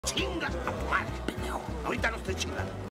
Chingas a tu madre, pendejo. Ahorita no estoy chingando.